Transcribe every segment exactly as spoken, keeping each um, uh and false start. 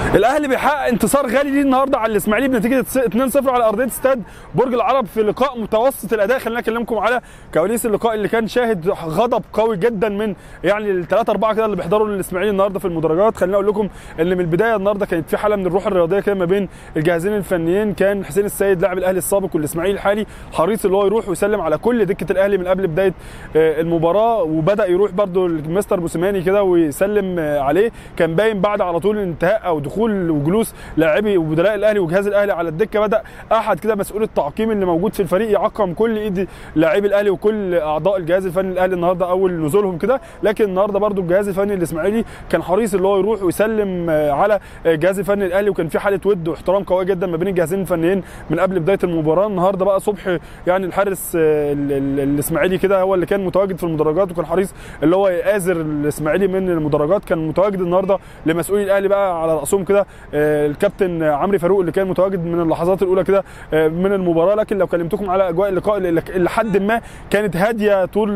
الاهلي بيحقق انتصار غالي ليه النهارده على الاسماعيلي بنتيجه اتنين صفر على ارضيه استاد برج العرب في لقاء متوسط الاداء. خلينا اكلمكم على كواليس اللقاء اللي كان شاهد غضب قوي جدا من يعني الثلاثه اربعه كده اللي بيحضروا الاسماعيلي النهارده في المدرجات. خلينا اقول لكم ان من البدايه النهارده كانت في حاله من الروح الرياضيه كده ما بين الجهازين الفنيين. كان حسين السيد لاعب الاهلي السابق والاسماعيلي الحالي حريص اللي هو يروح ويسلم على كل دكه الاهلي من قبل بدايه المباراه، وبدا يروح برده المستر موسيماني كده ويسلم عليه. كان باين بعد على طول انتهاء او دخول وجلوس لاعبي وبدلاء الاهلي وجهاز الاهلي على الدكه، بدا احد كده مسؤول التعقيم اللي موجود في الفريق يعقم كل ايد لاعبي الاهلي وكل اعضاء الجهاز الفني الاهلي النهارده اول نزولهم كده. لكن النهارده برده الجهاز الفني الاسماعيلي كان حريص اللي هو يروح ويسلم على الجهاز الفني الاهلي، وكان في حاله ود واحترام قويه جدا ما بين الجهازين الفنيين من قبل بدايه المباراه. النهارده بقى صبح يعني الحارس الاسماعيلي كده هو اللي كان متواجد في المدرجات وكان حريص اللي هو يآزر الاسماعيلي من المدرجات. كان متواجد النهارده لمسؤولي الاهلي بقى على راسهم كده الكابتن عمرو فاروق اللي كان متواجد من اللحظات الاولى كده من المباراه. لكن لو كلمتكم على اجواء اللقاء اللي لحد ما كانت هاديه طول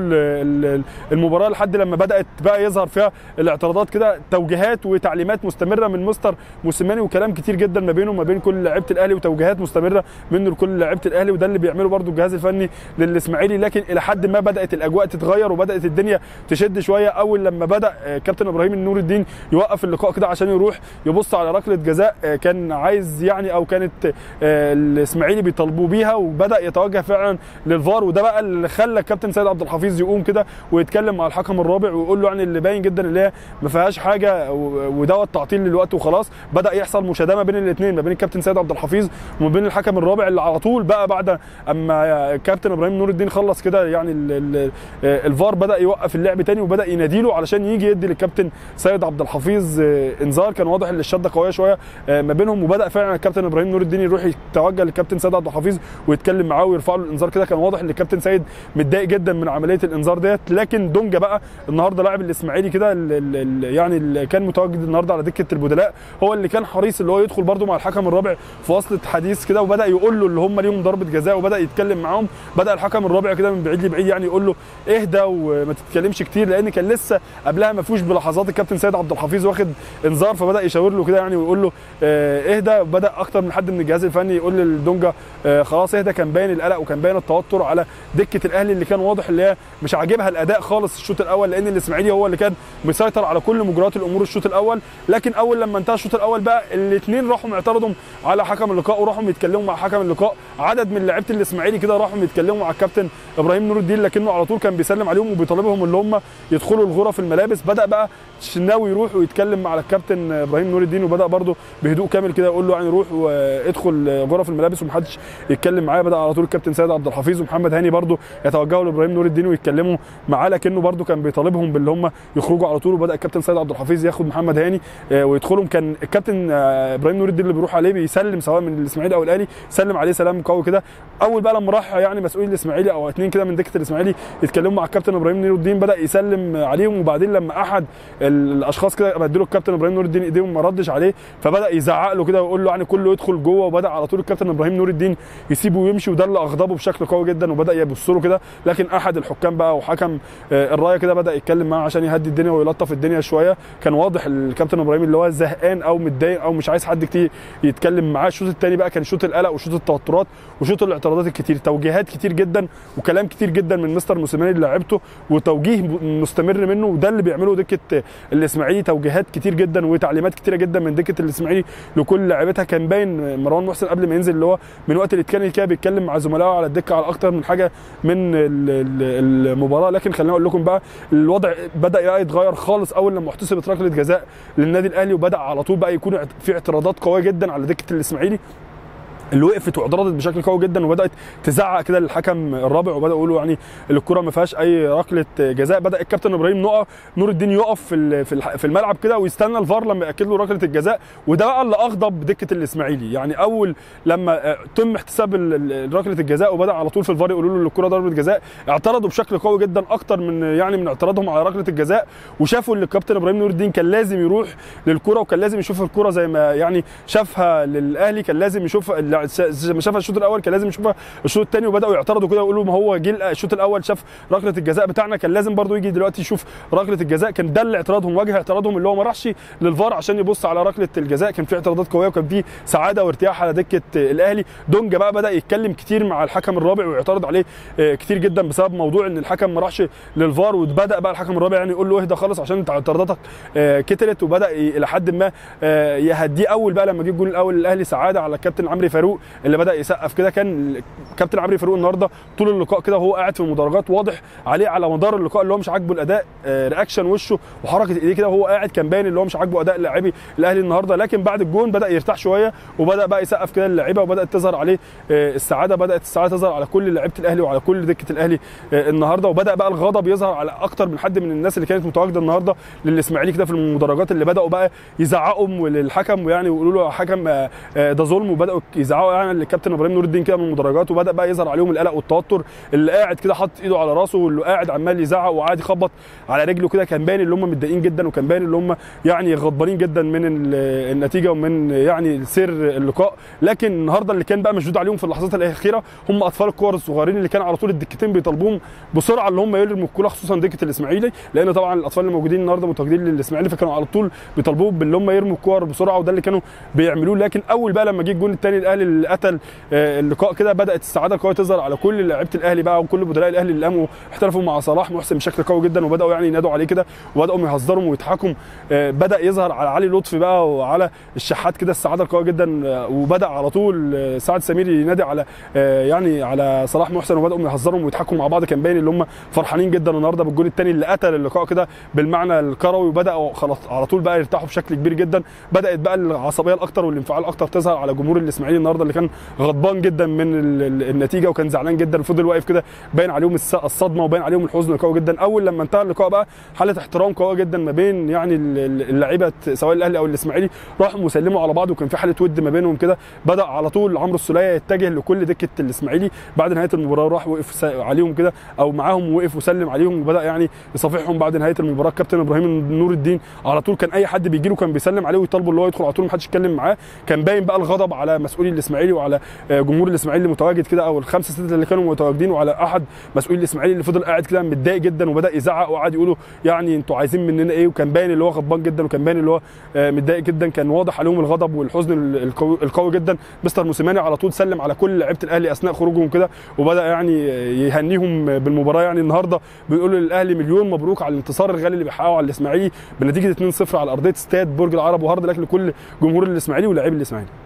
المباراه لحد لما بدات بقى يظهر فيها الاعتراضات كده، توجيهات وتعليمات مستمره من مستر موسيماني وكلام كتير جدا ما بينه وما بين كل لعيبه الاهلي وتوجيهات مستمره منه لكل لعيبه الاهلي، وده اللي بيعمله برده الجهاز الفني للاسماعيلي. لكن الى حد ما بدات الاجواء تتغير وبدات الدنيا تشد شويه اول لما بدا كابتن ابراهيم نور الدين يوقف اللقاء كده عشان يروح يبص على ركله جزاء كان عايز يعني او كانت الاسماعيلي بيطالبوا بيها، وبدا يتوجه فعلا للفار. وده بقى اللي خلى الكابتن سيد عبد الحفيظ يقوم كده ويتكلم مع الحكم الرابع ويقول له يعني اللي باين جدا اللي هي ما فيهاش حاجه ودوت تعطيل للوقت وخلاص. بدا يحصل مشادمه بين الاثنين ما بين الكابتن سيد عبد الحفيظ وما بين الحكم الرابع اللي على طول بقى بعد اما كابتن ابراهيم نور الدين خلص كده يعني ال ال الفار بدا يوقف اللعب تاني وبدا يناديله علشان يجي يدي للكابتن سيد عبد الحفيظ انذار. كان واضح ان الشده قويه شويه ما بينهم، وبدا فعلا الكابتن ابراهيم نور الدين يروح يتوجه للكابتن سيد عبد الحفيظ ويتكلم معاه ويرفع له الانذار كده. كان واضح ان الكابتن سيد متضايق جدا من عمليه الانذار ديت. لكن دونجا بقى النهارده لاعب الاسماعيلي كده يعني اللي كان متواجد النهارده على دكه البدلاء هو اللي كان حريص اللي هو يدخل برده مع الحكم الرابع في وصله حديث كده، وبدا يقول له اللي هم ليهم ضربه جزاء وبدا يتكلم معاهم. بدا الحكم الرابع كده من بعيد لبعيد يعني يقول له اهدى وما تتكلمش كتير، لان كان لسه قبلها ما فيهوش بلحظات الكابتن سيد عبد الحفيظ واخد انذار، فبدا يشاور له كده يعني ويقول له اهدى. بدا اكتر من حد من الجهاز الفني يقول للدونجا خلاص اهدى. كان باين القلق وكان باين التوتر على دكه الاهلي اللي كان واضح اللي هي مش عاجبها الاداء خالص الشوط الاول، لان الاسماعيلي هو اللي كان مسيطر على كل مجريات الامور الشوط الاول. لكن اول لما انتهى الشوط الاول بقى الاثنين راحوا معترضوا على حكم اللقاء وراحوا يتكلموا مع حكم اللقاء. عدد من لعيبه الاسماعيلي كده راحوا يتكلموا مع الكابتن ابراهيم نور الدين، لكنه على طول كان بيسلم عليهم وبيطالبهم اللي هم يدخلوا الغرف الملابس. بدا بقى الشناوي يروح ويتكلم مع الكابتن ابراهيم نور الدين وبدا برده بهدوء كامل كده يقول له يعني روح وادخل غرف الملابس ومحدش يتكلم معايا. بدا على طول الكابتن سيد عبد الحفيظ ومحمد هاني برده يتوجهوا لابراهيم نور الدين ويتكلموا معاه، لكنه برده كان بيطالبهم باللي هم يخرجوا على طول. وبدا الكابتن سيد عبد الحفيظ ياخد محمد هاني ويدخلهم. كان الكابتن ابراهيم نور الدين اللي بيروح عليه بيسلم سواء من الاسماعيلي او الاهلي سلم عليه سلام قوي كده. اول بقى لما راح يعني مسؤول الاسماعيلي او اثنين كده من دكه الاسماعيلي يتكلموا مع الكابتن ابراهيم نور الدين بدا يسلم عليهم، وبعدين لما احد الاشخاص كده بدله الكابتن ابراهيم نور الدين ايديهم ما ردش عليه فبدا يزعق له كده ويقول له يعني كله يدخل جوه. وبدا على طول الكابتن ابراهيم نور الدين يسيبه ويمشي، وده اللي اغضبه بشكل قوي جدا وبدا يبص له كده. لكن احد الحكام بقى وحكم الرايه كده بدا يتكلم معاه عشان يهدي الدنيا ويلطف الدنيا شويه. كان واضح الكابتن ابراهيم اللي هو زهقان او متضايق او مش عايز حد كتير يتكلم معاه. الشوط الثاني بقى كان شوط القلق وشوط التوترات وشوط الاعتراضات الكتير، توجيهات كتير جدا وكلام كتير جدا من مستر موسيماني للاعيبته وتوجيه مستمر منه، وده اللي بيعمله دكه الاسماعيلي. توجيهات كتير جدا وتعليمات كتيره جدا من دكه الاسماعيلي لكل لاعيبتها. كان باين مروان محسن قبل ما ينزل اللي هو من وقت اللي كان كده بيتكلم مع زملائه على الدكه على اكتر من حاجه من المباراه. لكن خليني اقول لكم بقى الوضع بدا يتغير خالص اول لما احتسبت ركله جزاء للنادي الاهلي، وبدا على طول بقى يكون في اعتراضات قويه جدا على دكه الاسماعيلي اللي وقفت واعترضت بشكل قوي جدا وبدات تزعق كده للحكم الرابع وبدا يقولوا يعني الكره ما فيهاش اي ركله جزاء. بدا الكابتن ابراهيم نقف نور الدين يقف في في الملعب كده ويستنى الفار لما ياكد له ركله الجزاء، وده بقى اللي اغضب دكه الاسماعيلي. يعني اول لما تم احتساب ركله الجزاء وبدا على طول في الفار يقولوا له ان الكره ضربه جزاء، اعترضوا بشكل قوي جدا اكتر من يعني من اعتراضهم على ركله الجزاء، وشافوا ان الكابتن ابراهيم نور الدين كان لازم يروح للكره وكان لازم يشوف الكره زي ما يعني شافها للاهلي، كان لازم يشوف بعد ما شافها الشوط الاول كان لازم يشوفها الشوط الثاني، وبداوا يعترضوا كده ويقولوا ما هو جه الشوط الاول شاف ركله الجزاء بتاعنا كان لازم برده يجي دلوقتي يشوف ركله الجزاء. كان ده اللي اعتراضهم، وجه اعتراضهم اللي هو ما راحش للفار عشان يبص على ركله الجزاء. كان في اعتراضات قويه وكان في سعاده وارتياح على دكه الاهلي. دونجا بقى بدا يتكلم كتير مع الحكم الرابع ويعترض عليه كتير جدا بسبب موضوع ان الحكم ما راحش للفار، وبدا بقى الحكم الرابع يعني يقول له اهدى خالص عشان انت اعتراضاتك كترت، وبدا الى حد ما يهديه. اول بقى لما جه الجول الاول الاهلي سعاده على الكابتن عمرو فاروق اللي بدا يسقف كده. كان كابتن عمرو فاروق النهارده طول اللقاء كده وهو قاعد في المدرجات واضح عليه على مدار اللقاء اللي هو مش عاجبه الاداء، رياكشن وشه وحركه ايديه كده وهو قاعد كان باين اللي هو مش عاجبه اداء لاعبي الاهلي النهارده. لكن بعد الجون بدا يرتاح شويه وبدا بقى يسقف كده للاعيبه وبدات تظهر عليه السعاده، بدات السعاده تظهر على كل لعيبه الاهلي وعلى كل دكه الاهلي النهارده. وبدا بقى الغضب يظهر على اكتر من حد من الناس اللي كانت متواجده النهارده للاسماعيلي كده في المدرجات، اللي بداوا بقى يزعقوا للحكم ويعني ويقولوا له حكم ده ظلم، وبداوا يزعقوا يعني للكابتن ابراهيم نور الدين كده من المدرجات. وبدا بقى يظهر عليهم القلق والتوتر، اللي قاعد كده حاطط ايده على راسه واللي قاعد عمال يزعق وقاعد يخبط على رجله كده. كان باين ان هم متضايقين جدا وكان باين ان هم يعني غضبانين جدا من النتيجه ومن يعني سير اللقاء. لكن النهارده اللي كان بقى مشدود عليهم في اللحظات الاخيره هم اطفال الكور الصغيرين اللي كان على طول الدكتين بيطالبوهم بسرعه اللي هم يرموا الكوره، خصوصا دكه الاسماعيلي، لان طبعا الاطفال اللي موجودين النهارده متواجدين للاسماعيلي فكانوا على طول بيطالبوهم باللي هم يرموا الكور بسرعه، وده اللي كانوا بيعملوه. لكن اول بقى لما جه الجون الثاني الاهلي اللي قتل اللقاء كده بدات السعاده القويه تظهر على كل لعيبه الاهلي بقى وكل بدلاء الاهلي اللي قاموا احترفوا مع صلاح محسن بشكل قوي جدا، وبداوا يعني ينادوا عليه كده وبداوا يهزروا ويضحكوا. بدا يظهر على علي لطفي بقى وعلى الشحات كده السعاده القويه جدا، وبدا على طول سعد سمير ينادي على يعني على صلاح محسن وبداوا يهزروا ويضحكوا مع بعض. كان باين ان هم فرحانين جدا النهارده بالجول الثاني اللي قتل اللقاء كده بالمعنى الكروي، وبداوا خلاص على طول بقى يرتاحوا بشكل كبير جدا. بدات بقى العصبيه الاكثر والانفعال الاكثر تظهر على جمهور الاسماعيلي النهارده اللي كان غضبان جدا من النتيجه وكان زعلان جدا وفضل واقف كده باين عليهم الصدمه وباين عليهم الحزن القوي جدا. اول لما انتهى اللقاء بقى حاله احترام قويه جدا ما بين يعني اللعيبه سواء الاهلي او الاسماعيلي، راحوا مسلموا على بعض وكان في حاله ود ما بينهم كده. بدا على طول عمرو السوليه يتجه لكل دكه الاسماعيلي بعد نهايه المباراه، راح وقف عليهم كده او معاهم وقف وسلم عليهم وبدا يعني يصافحهم بعد نهايه المباراه. كابتن ابراهيم نور الدين على طول كان اي حد بيجي له كان بيسلم عليه ويطالبه اللي هو يدخل على طول ما حدش يتكلم معاه. كان باين بقى الغضب على مسؤولي الاسماعيلي وعلى جمهور الاسماعيلي المتواجد كده او الخمسه سته اللي كانوا متواجدين، وعلى احد مسؤولي الاسماعيلي اللي فضل قاعد كده متضايق جدا وبدا يزعق وقعد يقولوا يعني انتوا عايزين مننا ايه، وكان باين اللي هو غضبان جدا وكان باين اللي هو متضايق جدا. كان واضح عليهم الغضب والحزن القوي, القوي جدا. مستر موسيماني على طول سلم على كل لعيبه الاهلي اثناء خروجهم كده وبدا يعني يهنيهم بالمباراه. يعني النهارده بيقولوا للاهلي مليون مبروك على الانتصار الغالي اللي بيحققه على الاسماعيلي بنتيجه اتنين صفر على ارضيه استاد برج العرب، وهارد لك لكل جمهور الاسماعيلي ولاعيبه الاسماعيلي.